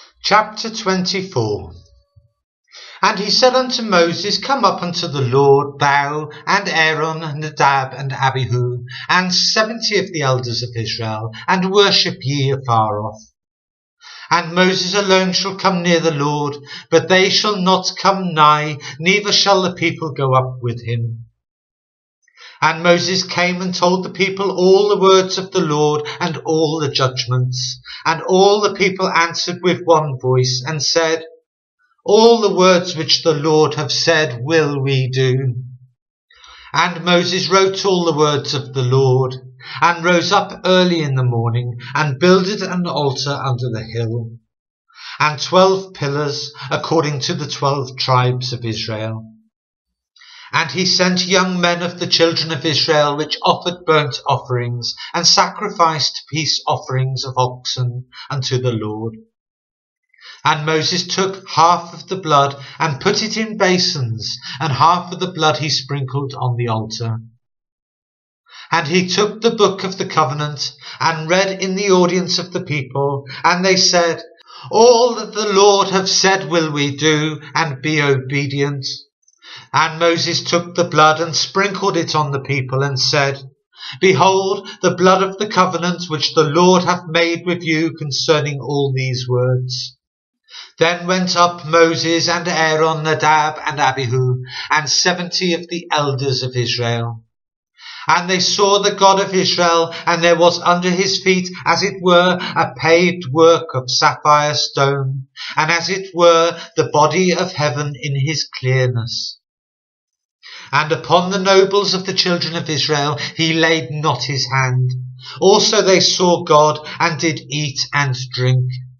Chapter 24. And he said unto Moses, Come up unto the Lord, thou, and Aaron, and Nadab, and Abihu, and 70 of the elders of Israel, and worship ye afar off. And Moses alone shall come near the Lord, but they shall not come nigh, neither shall the people go up with him. And Moses came and told the people all the words of the Lord, and all the judgments. And all the people answered with one voice, and said, All the words which the Lord hath said will we do. And Moses wrote all the words of the Lord, and rose up early in the morning, and builded an altar under the hill, and 12 pillars, according to the 12 tribes of Israel. And he sent young men of the children of Israel, which offered burnt offerings, and sacrificed peace offerings of oxen unto the Lord. And Moses took half of the blood, and put it in basins, and half of the blood he sprinkled on the altar. And he took the book of the covenant, and read in the audience of the people, and they said, All that the Lord hath said will we do, and be obedient. And Moses took the blood, and sprinkled it on the people, and said, Behold, the blood of the covenant which the Lord hath made with you concerning all these words. Then went up Moses and Aaron, Nadab and Abihu, and 70 of the elders of Israel. And they saw the God of Israel, and there was under his feet, as it were, a paved work of sapphire stone, and as it were, the body of heaven in his clearness. And upon the nobles of the children of Israel he laid not his hand. Also they saw God, and did eat and drink.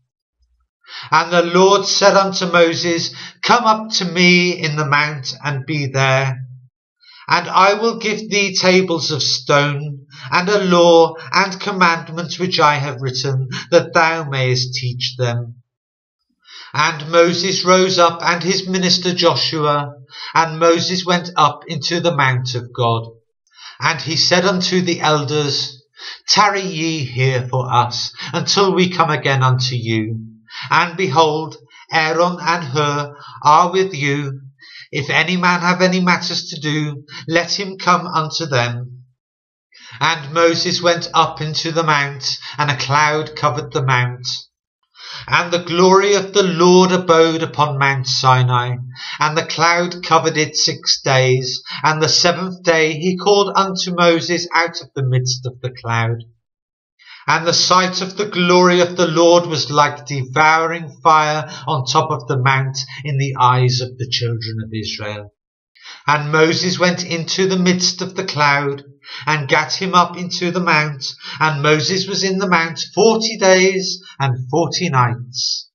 And the Lord said unto Moses, Come up to me in the mount, and be there. And I will give thee tables of stone, and a law and commandments which I have written, that thou mayest teach them. And Moses rose up, and his minister Joshua, and Moses went up into the mount of God. And he said unto the elders, Tarry ye here for us, until we come again unto you. And behold, Aaron and Hur are with you. If any man have any matters to do, let him come unto them. And Moses went up into the mount, and a cloud covered the mount. And the glory of the Lord abode upon Mount Sinai, and the cloud covered it 6 days. And the 7th day he called unto Moses out of the midst of the cloud. And the sight of the glory of the Lord was like devouring fire on top of the mount in the eyes of the children of Israel. And Moses went into the midst of the cloud, and gat him up into the mount. And Moses was in the mount 40 days and 40 nights.